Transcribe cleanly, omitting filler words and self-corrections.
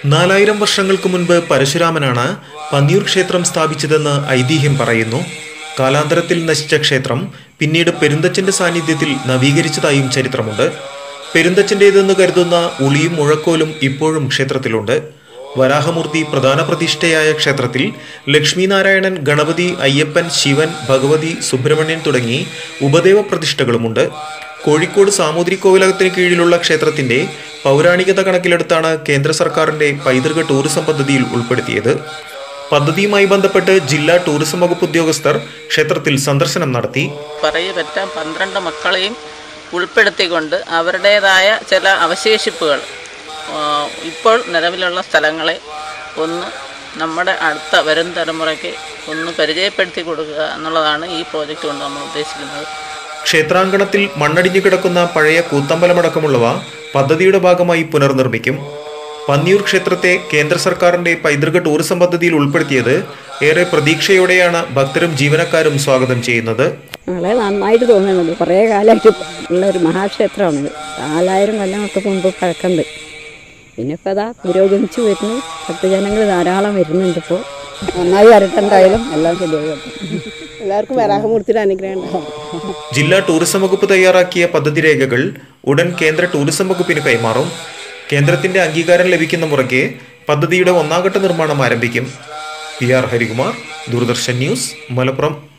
4000 വർഷങ്ങൾക്ക് മുൻപ് പരശുരാമനാണ് പന്നിയൂർ ക്ഷേത്രം സ്ഥാപിച്ചതെന്ന് ഐതിഹ്യം പറയുന്നു. കാലാന്തരത്തിൽ നശിച്ച ക്ഷേത്രം പിന്നീട് പെരുന്തച്ഛന്റെ സാന്നിധ്യത്തിൽ നവീകരിച്ചതായും ചരിത്രമുണ്ട്. പെരുന്തച്ഛന്റേതെന്ന് കരുതുന്ന ഉളിയും മുഴക്കോലും ഇപ്പോഴും ക്ഷേത്രത്തിലുണ്ട്. വരാഹമൂർത്തി പ്രധാന പ്രതിഷ്ഠയായ ക്ഷേത്രത്തിൽ ലക്ഷ്മീനാരായണൻ, ഗണപതി, അയ്യപ്പൻ, ശിവൻ, ഭഗവതി, സുബ്രഹ്മണ്യൻ തുടങ്ങി ഉപദേവ പ്രതിഷ്ഠകളുമുണ്ട്. കോഴിക്കോട് സാമൂതിരിക്കോവിലകത്തിന് കീഴിലുള്ള ക്ഷേത്രത്തിന്റെ പൗരാണികത കണക്കിലെടുത്താണ് കേന്ദ്ര സർക്കാരിന്റെ പൈതൃക ടൂറിസം പദ്ധതിയിൽ ഉൾപ്പെടുത്തിയത്. പദ്ധതിയുമായി ബന്ധപ്പെട്ട് ജില്ലാ ടൂറിസം വകുപ്പ് ഉദ്യോഗസ്ഥർ ക്ഷേത്രത്തിൽ സന്ദർശനം നടത്തി. 12 മക്കളെയും ഉൾപ്പെടുത്തിക്കൊണ്ട് അവരുടേതായ ചില അവശേഷിപ്പുകൾ ഇപ്പോൾ നിലവിലുള്ള സ്ഥലങ്ങളെ ഒന്ന് നമ്മുടെ അടുത്ത വരും തലമുറയ്ക്ക് ഒന്ന് പരിചയപ്പെടുത്തി കൊടുക്കുക എന്നുള്ളതാണ് ഈ പ്രോജക്റ്റ് കൊണ്ട് നമ്മൾ ഉദ്ദേശിക്കുന്നത്. ക്ഷേത്രാങ്കണത്തിൽ മണ്ണടിഞ്ഞു കിടക്കുന്ന പഴയ കൂത്തമ്പലമടക്കമുള്ളവ പദ്ധതിയുടെ ഭാഗമായി പുനർനിർമ്മിക്കും. പന്നിയൂർ ക്ഷേത്രത്തെ കേന്ദ്ര സർക്കാരിന്റെ പൈതൃക ടൂറിസം പദ്ധതിയിൽ ഉൾപ്പെടുത്തിയത് ഏറെ പ്രതീക്ഷയോടെയാണ് ഭക്തരും ജീവനക്കാരും സ്വാഗതം ചെയ്യുന്നത്. വളരെ നന്നായിട്ട് തോന്നുന്നുണ്ട്. കുറേ കാലമായിട്ട് ഉള്ള ഒരു മഹാക്ഷേത്രമാണിത്. 4000 കൊല്ലങ്ങൾക്ക് മുമ്പ് പഴക്കമുണ്ട്. പിന്നെ ഇപ്പോൾ അതാ പുരോഗമിച്ചു വരുന്നു. ഭക്തജനങ്ങൾ ധാരാളം വരുന്നുണ്ട്. ഇപ്പോൾ നന്നായി വരട്ടെ. എന്തായാലും എല്ലാം ശരിയായി. എല്ലാവർക്കും വരാഹമൂർത്തിയുടെ അനുഗ്രഹം ഉണ്ടാകും. ജില്ലാ ടൂറിസം വകുപ്പ് തയ്യാറാക്കിയ പദ്ധതി രേഖകൾ ഉടൻ കേന്ദ്ര ടൂറിസം വകുപ്പിന് കൈമാറും. കേന്ദ്രത്തിന്റെ അംഗീകാരം ലഭിക്കുന്ന മുറയ്ക്ക് പദ്ധതിയുടെ 1ാം ഘട്ട നിർമ്മാണം ആരംഭിക്കും. PR Harikumar, Doordarshan news, Malappuram.